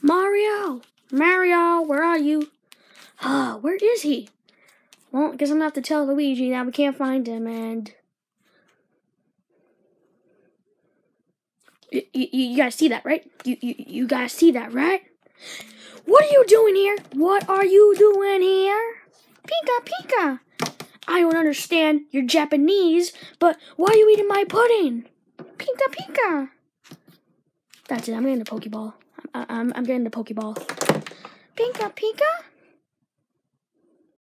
Mario! Mario, where are you? Where is he? Well, I guess I'm gonna have to tell Luigi that we can't find him, and... You guys see that, right? You guys see that, right? What are you doing here? What are you doing here? Pika, Pika! I don't understand. You're Japanese, but why are you eating my pudding? Pika, Pika! That's it. I'm getting the Pokeball. I'm getting the Pokeball. Pika, Pika?